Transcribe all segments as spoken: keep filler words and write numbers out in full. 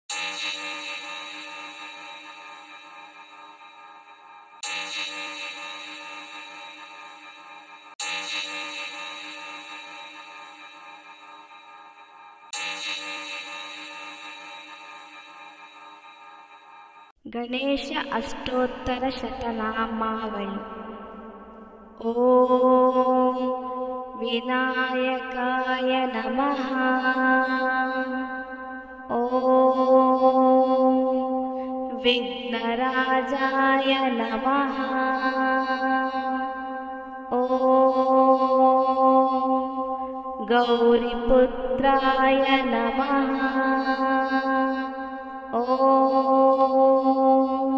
ಗಣೇಶ ಅಷ್ಟೋತ್ತರ ಶತನಾಮಾವಳಿ. ಓಂ ವಿನಾಯಕಾಯ ನಮಃ. ಓಂ ವಿಘ್ನರಾಜಾಯ ನಮಃ. ಓಂ ಗೌರಿಪುತ್ರಾಯ ನಮಃ. ಓಂ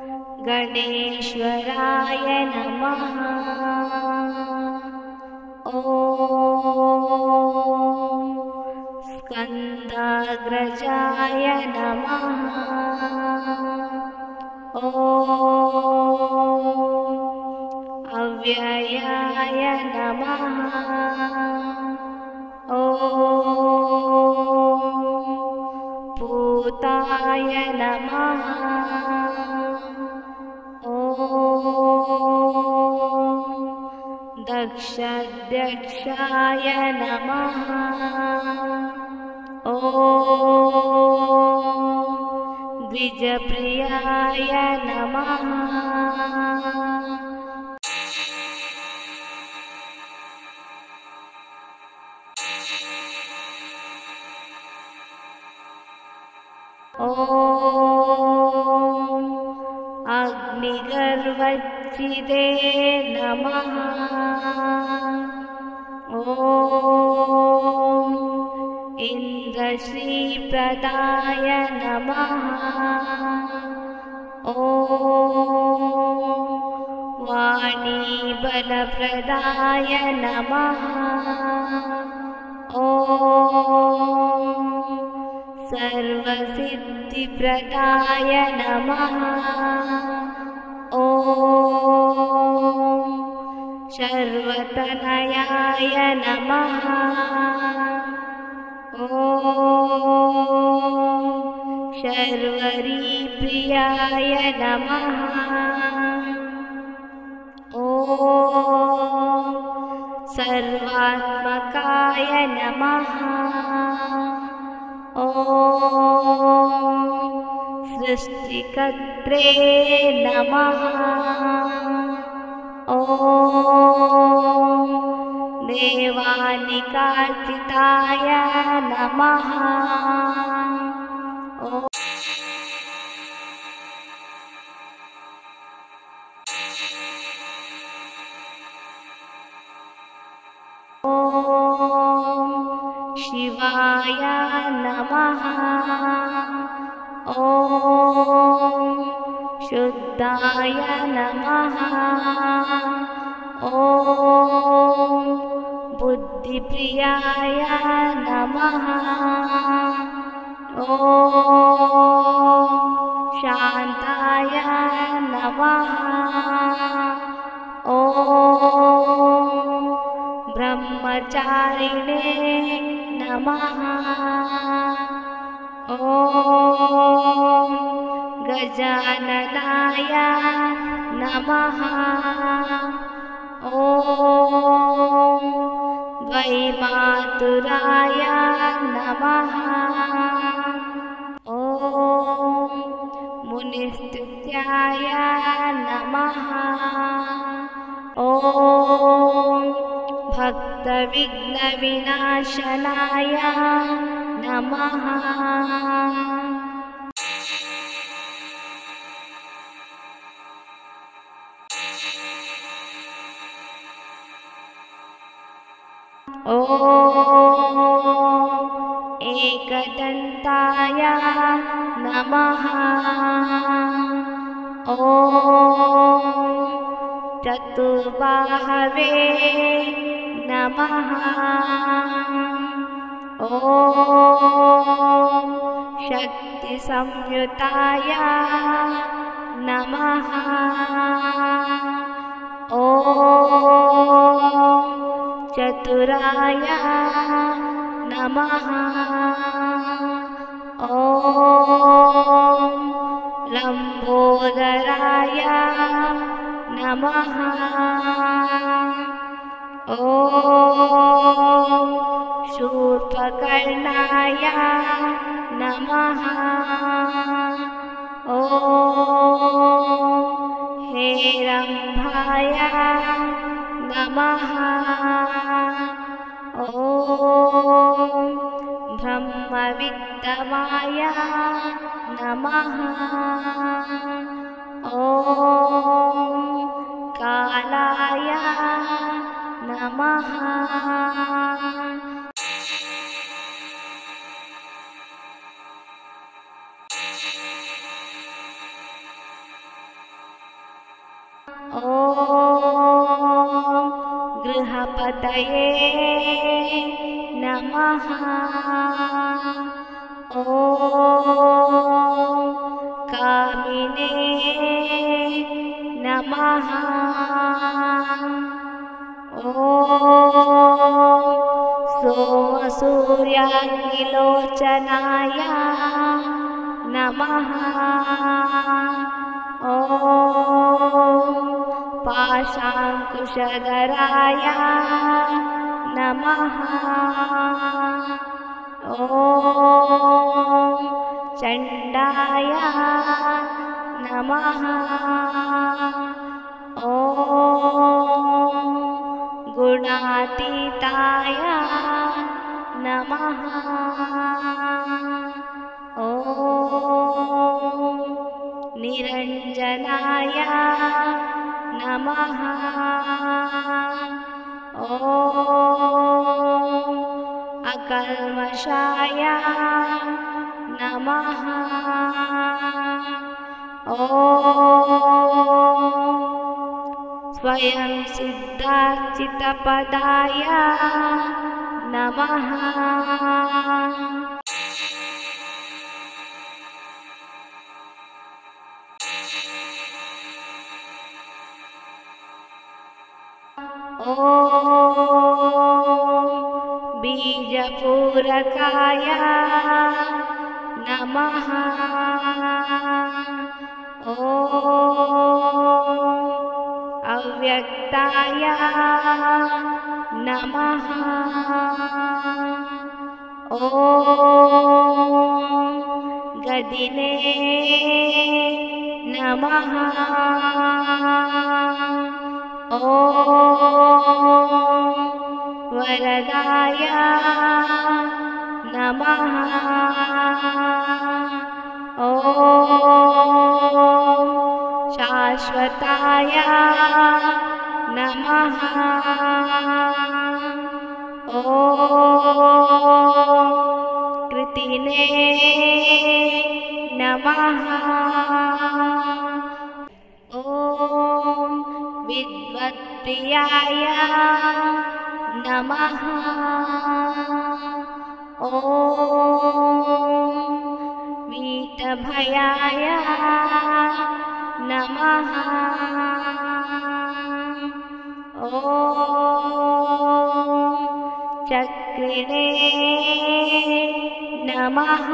ಗಣೇಶ್ವರಾಯ ನಮಃ. ಓಂ ಸ್ಕಂದಾಗ್ರಜಾಯ ನಮಃ. ಓಂ ಅವ್ಯಯಾಯ ನಮಃ. ಓಂ ಭೂತಾಯ ನಮಃ. ಓಂ ದಕ್ಷಾಧ್ಯಕ್ಷಾಯ ನಮಃ. ಓಂ ದ್ವಿಜಪ್ರಿಯಾಯ ನಮಃ. ಓಂ ಅಗ್ನಿಗರ್ವಚ್ಚಿದೇ ನಮಃ. ಓಂ ಇಂದ್ರಶ್ರೀಪ್ರದಾಯ ನಮಃ. ಓಂ ವಾಣೀಬಲಪ್ರದಾಯ ನಮಃ. ಓಂ ಸರ್ವಸಿದ್ಧಿಪ್ರದಾಯ ನಮಃ. ಓಂ ಶರ್ವತನಯಾಯ ನಮಃ. ಓಂ ಶರ್ವರೀಪ್ರಿಯಾಯ ನಮಃ. ಓಂ ಸರ್ವಾತ್ಮಕಾಯ ನಮಃ. ಓಂ ಸೃಷ್ಟಿಕರ್ತ್ರೇ ನಮಃ. ಓಂ ದೇವಾನಿಕಾರ್ಚಿತಾಯ ನಮಃ. ಓಂ ಶಿವಾಯ ನಮಃ. ಓಂ ಶುದ್ಧಾಯ ನಮಃ. ಓಂ ಬುದ್ಧಿಪ್ರಿಯಾಯ ನಮಃ. ಓಂ ಶಾಂತಾಯ ನಮಃ. ಓಂ ಬ್ರಹ್ಮಚಾರಿಣೇ ನಮಃ. ಓಂ ಗಜಾನನಾಯ ನಮಃ. ಓಂ ದ್ವೈಮಾತುರಾಯ ನಮಃ. ಓಂ ಮುನಿಸ್ತುತ್ಯಾಯ ನಮಃ. ಓಂ ಭಕ್ತವಿಘ್ನವಿನಾಶನಾಯ ನಮಃ. ಓಂ ಏಕದಂತಾಯ ನಮಃ. ಓಂ ಚತುರ್ಬಾಹವೇ ನಮಃ. ಓಂ ಶಕ್ತಿ ಸಂಯುತಾಯ ನಮಃ. ಓಂ ಚತುರಾಯ ನಮಃ. ಓಂ नमः ॐ हेरम्भाय नमः ॐ ब्रह्मवित्तमाय नमः ॐ कालाय नमः ॐ गृहपतये नमः ॐ कामिने नमः ॐ सोमसूर्याग्निलोचनाय नमः ॐ पाशाङ्कुशधराय नमः ॐ चण्डाय नमः ॐ गुणातीताय नमः ॐ निरञ्जनाय नमः ॐ अकल्मषाय नमः ॐ स्वयं सिद्धार्चितपदाय नमः ॐ बीजपूरकाय नमः ॐ अव्यक्ताय नमः ॐ गदिने नमः ॐ वरदाय नमः ॐ शाश्वताय नमः ॐ कृतिने नमः ॐ विद्वत्प्रियाय नमः ॐ वीतभयाय नमः ॐ चक्रिणे नमः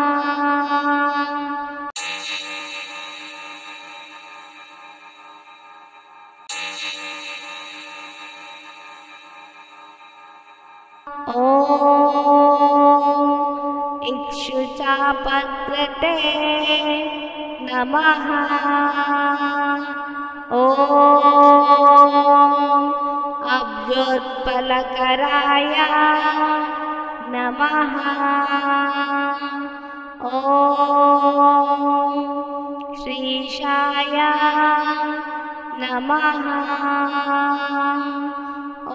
ॐ इक्षुचापकृते नमः ॐ अब्जोत्पलकराय नमः ॐ श्रीशाय नमः ॐ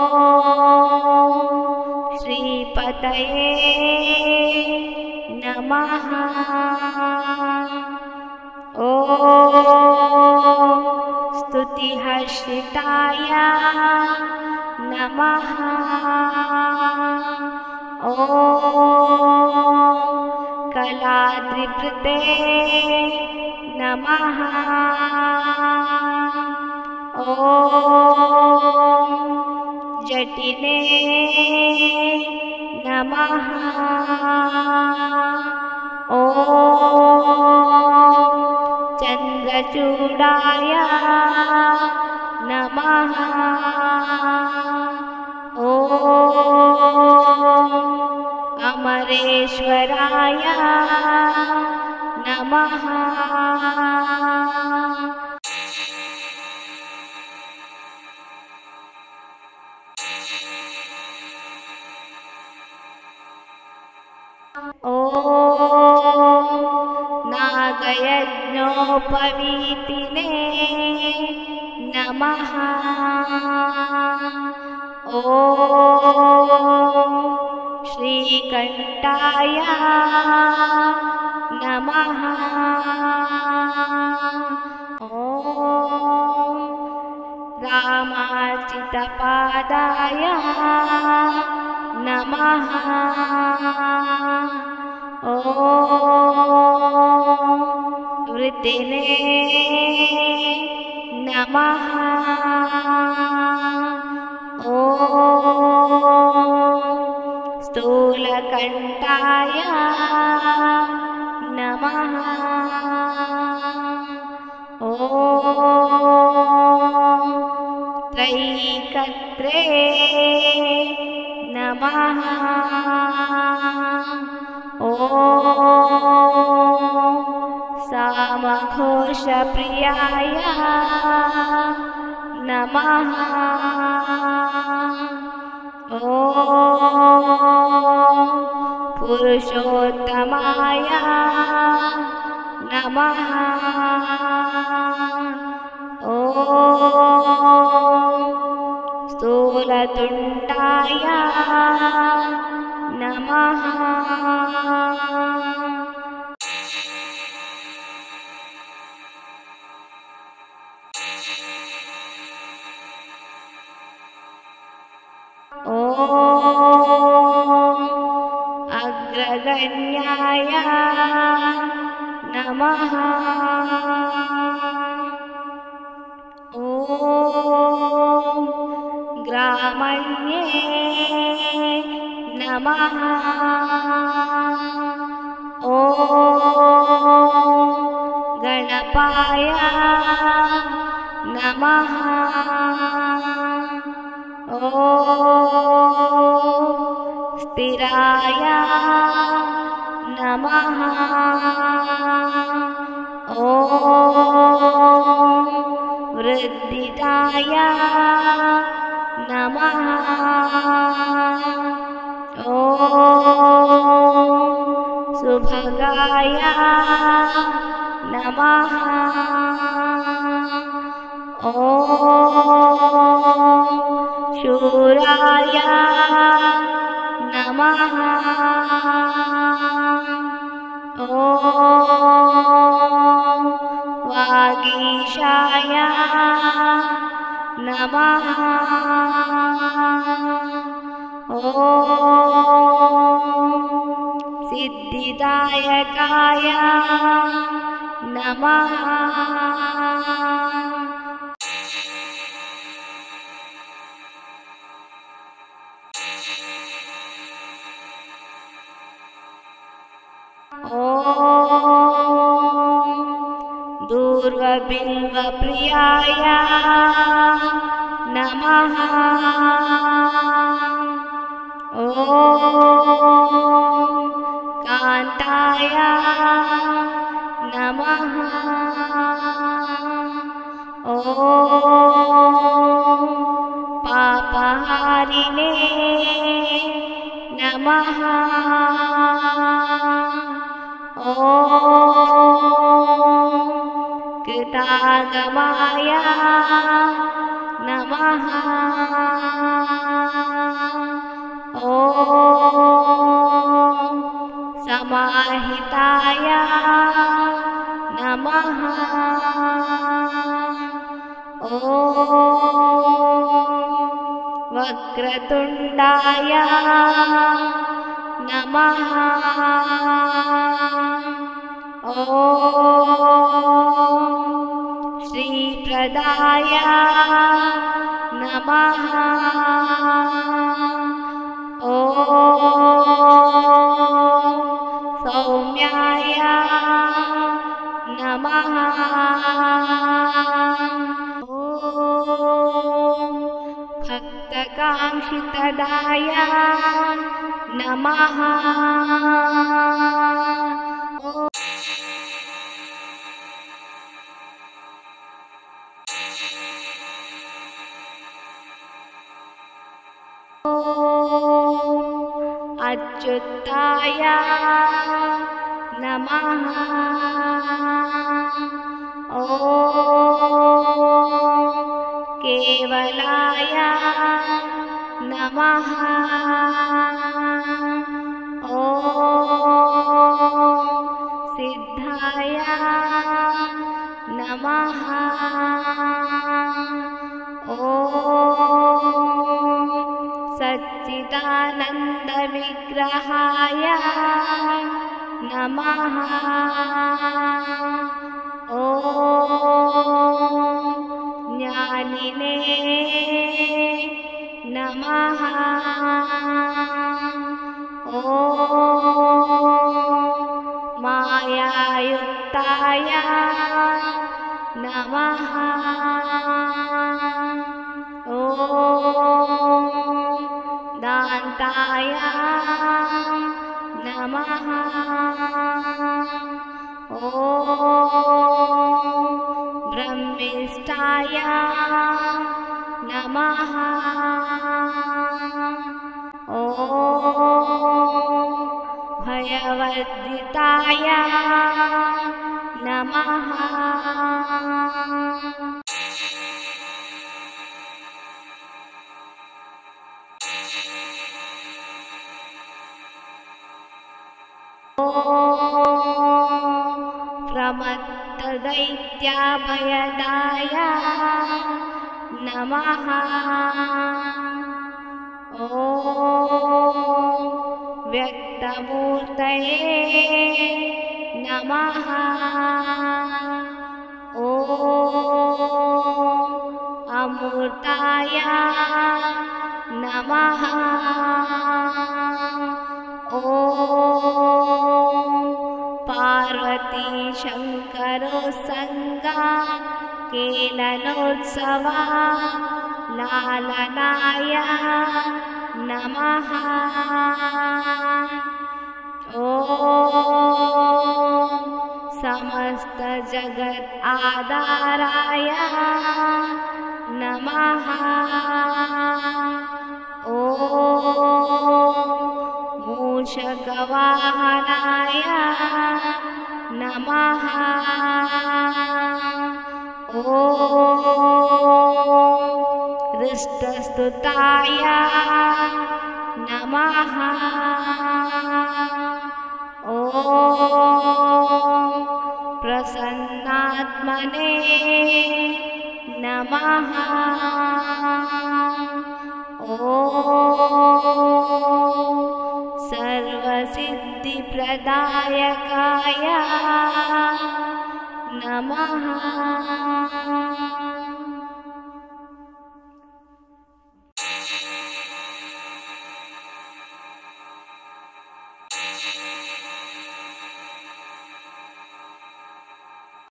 श्रीपतये नमः ॐ स्तुतिहर्षिताय नमः ॐ कलाद्रिवृते नमः ॐ जटिने नमः ॐ चन्द्रचूडाय नमः ॐ अमरेश्वराय नमः ॐ नागयज्ञोपवीतिने नमः ॐ श्रीकण्ठाय नमः ॐ रामार्चितपादाय नमः ॐ वृत्तिने नमः ॐ स्थूलकण्ठाय नमः ॐ त्रैकत्रे नमः ॐ सामघोषप्रियाय नमः ॐ पुरुषोत्तमाय नमः ॐ स्थूलतुण्डाय नमः ॐ अग्रगण्याय नमः ॐ ग्रामण्ये नमः ॐ गणपाय नमः ॐ स्थिराय नमः ॐ वृद्धिदाय नमः ॐ सुभगाय नमः ॐ शूराय नमः ॐ वागीशाय नमः ॐ सिद्धिदायकाय नमः ॐ दूर्वाबिल्वप्रियाय नमः ॐ कान्ताय नमः ॐ पापहारिणे नमः ॐ कृतागमाय नमः ॐ समाहिताय नमः ॐ वक्रतुण्डाय नमः ॐ श्रीप्रदाय नमः ॐ सौम्याय नमः ॐ भक्तकाङ्क्षितदाय नमः। अच्युताय नमः। ॐ केवलाय नमः। ॐ सिद्धाय नमः। ॐ सच्चिदानन्दविग्रहाय नमः। ॐ ज्ञानिने नमः। ॐ मायायुक्ताय नमः। ॐ दान्ताय नमः। ॐ ब्रह्मिष्ठाय नमः। ॐ भयवर्जिताय नमः। ॐ प्रमत्तदैत्याभयदाय नमः। ॐ व्यक्तमूर्तये नमः। ॐ अमूर्ताय नमः। ॐ पार्वतीशङ्करोत्सङ्गा केलनोत्सवा लालनाय नमः। ॐ समस्तजगत् आधाराय नमः। ॐ मूषकवाहनाय नमः। ॐ हृष्टस्तुताय नमः। ॐ प्रसन्नात्मने नमः। ॐ सर्वसिद्धिप्रदायकाय नमः।